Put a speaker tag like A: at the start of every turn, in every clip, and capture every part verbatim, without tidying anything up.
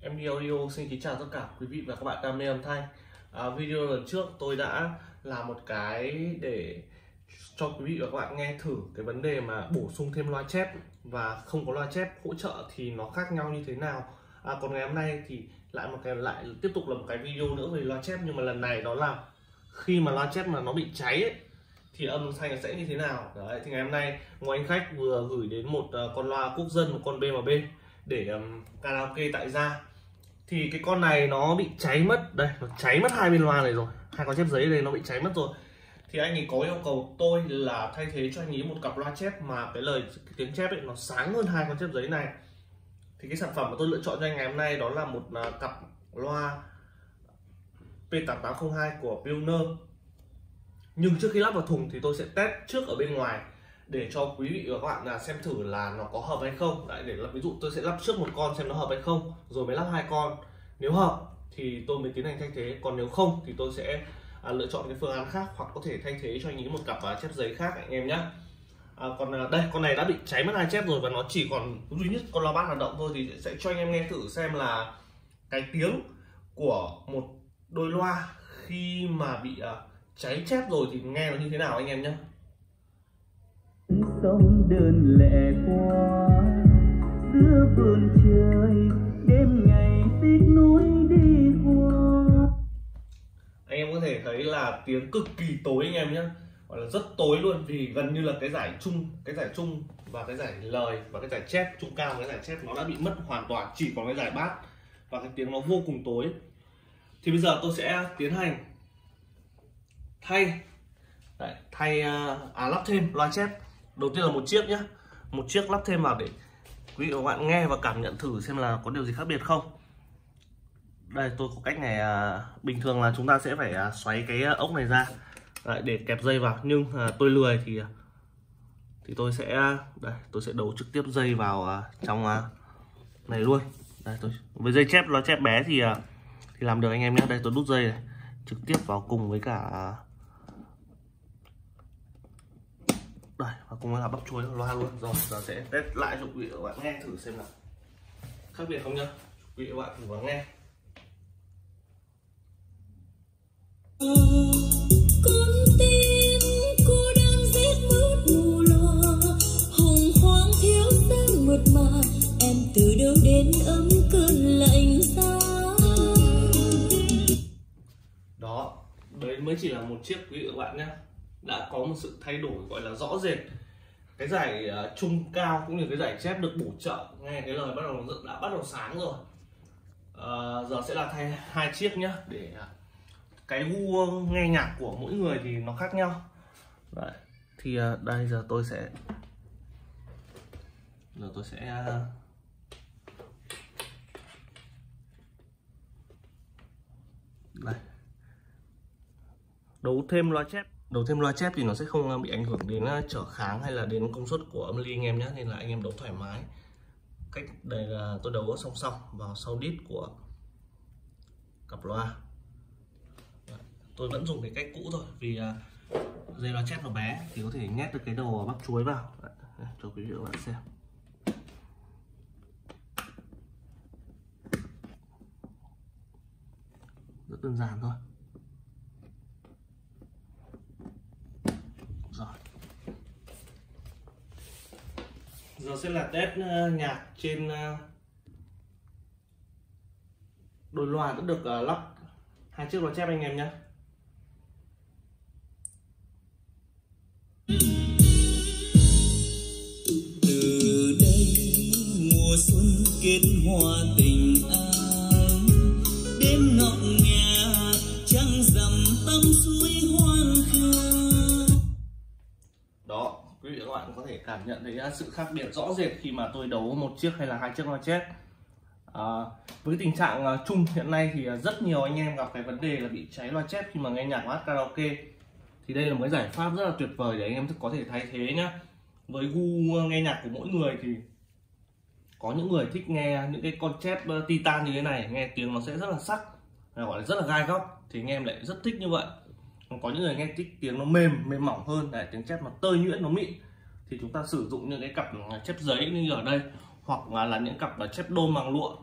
A: em đê Audio xin kính chào tất cả quý vị và các bạn đam mê âm thanh. À, video lần trước tôi đã làm một cái để cho quý vị và các bạn nghe thử cái vấn đề mà bổ sung thêm loa chép và không có loa chép hỗ trợ thì nó khác nhau như thế nào. À, còn ngày hôm nay thì lại một cái lại tiếp tục là một cái video nữa về loa chép, nhưng mà lần này đó là khi mà loa chép mà nó bị cháy ấy, thì âm thanh sẽ như thế nào. Đấy, thì ngày hôm nay Ngô Anh Khách vừa gửi đến một uh, con loa quốc dân, một con bê em bê để um, karaoke tại gia. Thì cái con này nó bị cháy mất, đây nó cháy mất hai bên loa này rồi, hai con chép giấy đây nó bị cháy mất rồi. Thì anh ấy có yêu cầu tôi là thay thế cho anh ấy một cặp loa chép mà cái lời cái tiếng chép ấy nó sáng hơn hai con chép giấy này. Thì cái sản phẩm mà tôi lựa chọn cho anh ngày hôm nay đó là một uh, cặp loa P tám tám không hai của Pioneer. Nhưng trước khi lắp vào thùng thì tôi sẽ test trước ở bên ngoài để cho quý vị và các bạn là xem thử là nó có hợp hay không. Đấy, để ví dụ tôi sẽ lắp trước một con xem nó hợp hay không, rồi mới lắp hai con. Nếu hợp thì tôi mới tiến hành thay thế, còn nếu không thì tôi sẽ à, lựa chọn cái phương án khác, hoặc có thể thay thế cho anh ấy một cặp à, chép giấy khác anh em nhé. À, còn à, đây con này đã bị cháy mất hai chép rồi và nó chỉ còn duy nhất con loa bass hoạt động thôi, thì sẽ cho anh em nghe thử xem là cái tiếng của một đôi loa khi mà bị à, cháy chép rồi thì nghe nó như thế nào anh em nhé.
B: Sông đơn lẻ qua giữa vườn trời, đêm ngày tiếc nuối đi qua.
A: Anh em có thể thấy là tiếng cực kỳ tối anh em nhé, gọi là rất tối luôn, vì gần như là cái giải trung, cái giải trung và cái giải lời và cái giải chép trung cao, cái giải chép nó đã bị mất hoàn toàn, chỉ còn cái giải bass và cái tiếng nó vô cùng tối. Thì bây giờ tôi sẽ tiến hành thay Đấy, thay à, lắp thêm loa chép. Đầu tiên là một chiếc nhé, một chiếc lắp thêm vào để quý vị và các bạn nghe và cảm nhận thử xem là có điều gì khác biệt không. Đây tôi có cách này, à, bình thường là chúng ta sẽ phải à, xoáy cái ốc này ra Đấy, để kẹp dây vào, nhưng à, tôi lười thì thì tôi sẽ đây tôi sẽ đấu trực tiếp dây vào à, trong à, này luôn. Đây tôi với dây chép loa chép bé thì à, thì làm được anh em nhé. Đây tôi đút dây này trực tiếp vào cùng với cả à, đây và cùng với là bắp chuối loa luôn. Rồi giờ sẽ test lại cho quý vị và các bạn nghe thử xem là khác biệt không nhá. Quý vị và các bạn thử vào nghe.
C: Con tim cô đang rét mướt mù loa, hồng hoang thiếu sáng mượt mà, em từ đâu đến ấm cơn lạnh giá.
A: Đó, đấy mới chỉ là một chiếc quý vị và các bạn nhé, đã có một sự thay đổi gọi là rõ rệt. Cái giải uh, trung cao cũng như cái giải chép được bổ trợ, nghe cái lời bắt đầu đã bắt đầu sáng rồi. Uh, giờ sẽ là thay hai chiếc nhá, để uh, cái gu nghe nhạc của mỗi người thì nó khác nhau. Đấy, thì uh, đây giờ tôi sẽ giờ tôi sẽ uh, đây đấu thêm loa chép. Đấu thêm loa chép thì nó sẽ không bị ảnh hưởng đến trở kháng hay là đến công suất của âm ly anh em nhé, nên là anh em đấu thoải mái. Cách đây là tôi đấu song song vào sau đít của cặp loa. Tôi vẫn dùng cái cách cũ thôi, vì dây loa chép nó bé thì có thể nhét được cái đầu bắp chuối vào. Đấy, cho quý vị và các bạn xem. Rất đơn giản thôi. Rồi. Giờ sẽ là test uh, nhạc trên uh, đôi loa đã được uh, lắp hai chiếc loa chép anh em nhé.
B: Từ đây mùa xuân kết hoa tình ai, đêm ngọc nhà trăng rằm tâm suối hoan khơi.
A: Đó, quý vị và các bạn có thể cảm nhận thấy sự khác biệt rõ rệt khi mà tôi đấu một chiếc hay là hai chiếc loa chép. À, với tình trạng uh, chung hiện nay thì uh, rất nhiều anh em gặp cái vấn đề là bị cháy loa chép khi mà nghe nhạc hát karaoke. Thì đây là một cái giải pháp rất là tuyệt vời để anh em có thể thay thế nhá. Với gu uh, nghe nhạc của mỗi người thì có những người thích nghe những cái con chép uh, titan như thế này, nghe tiếng nó sẽ rất là sắc, gọi là rất là gai góc, thì anh em lại rất thích như vậy. Còn có những người nghe thích tiếng nó mềm mềm mỏng hơn, để tiếng chép nó tơi nhuyễn, nó mịn, thì chúng ta sử dụng những cái cặp chép giấy như ở đây, hoặc là, là những cặp chép đôn bằng lụa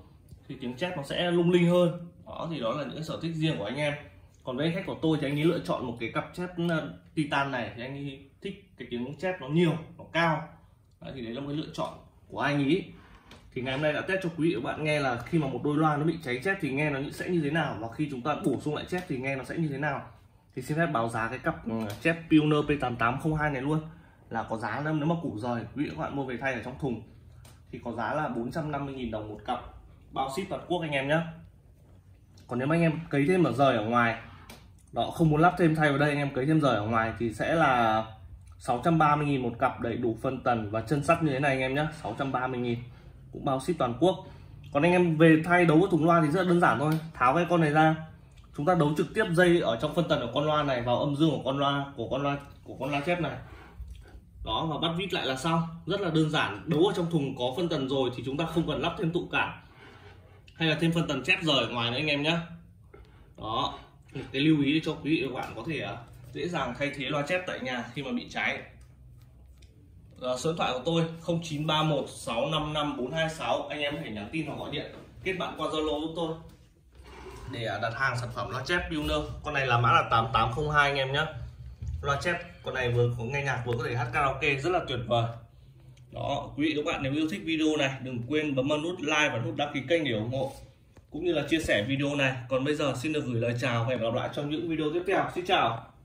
A: thì tiếng chép nó sẽ lung linh hơn. Đó thì đó là những cái sở thích riêng của anh em. Còn với anh khách của tôi thì anh ấy lựa chọn một cái cặp chép Titan này thì anh ấy thích cái tiếng chép nó nhiều, nó cao. Đấy, thì đấy là một cái lựa chọn của anh ấy. Thì ngày hôm nay đã test cho quý vị và các bạn nghe là khi mà một đôi loa nó bị cháy chép thì nghe nó sẽ như thế nào, và khi chúng ta bổ sung lại chép thì nghe nó sẽ như thế nào. Thì xin phép báo giá cái cặp chép Pioneer P tám tám không hai này luôn, là có giá nếu mà củ rời quý vị và các bạn mua về thay ở trong thùng thì có giá là bốn trăm năm mươi nghìn đồng một cặp, bao ship toàn quốc anh em nhé. Còn nếu mà anh em cấy thêm ở rời ở ngoài đó, không muốn lắp thêm thay vào đây, anh em cấy thêm rời ở ngoài thì sẽ là sáu trăm ba mươi nghìn một cặp, đầy đủ phân tần và chân sắt như thế này anh em nhé. Sáu trăm ba mươi nghìn cũng bao ship toàn quốc. Còn anh em về thay đấu với thùng loa thì rất là đơn giản thôi, tháo cái con này ra, chúng ta đấu trực tiếp dây ở trong phân tần của con loa này vào âm dương của con loa của con loa của con loa chép này đó, và bắt vít lại là xong. Rất là đơn giản. Đấu ở trong thùng có phân tần rồi thì chúng ta không cần lắp thêm tụ cảm hay là thêm phân tần chép rời ở ngoài nữa anh em nhé. Đó, một cái lưu ý để cho quý vị và các bạn có thể dễ dàng thay thế loa chép tại nhà khi mà bị cháy. Số điện thoại của tôi không chín ba một sáu năm năm bốn hai sáu, anh em có thể nhắn tin hoặc gọi điện kết bạn qua Zalo giúp tôi để đặt hàng sản phẩm loa chép Pioneer. Con này là mã là tám tám không hai anh em nhé. Loa chép con này vừa có nghe nhạc vừa có thể hát karaoke, rất là tuyệt vời. Đó, quý vị và các bạn nếu yêu thích video này đừng quên bấm vào nút like và nút đăng ký kênh để ủng hộ cũng như là chia sẻ video này. Còn bây giờ xin được gửi lời chào và hẹn gặp lại trong những video tiếp theo. Xin chào.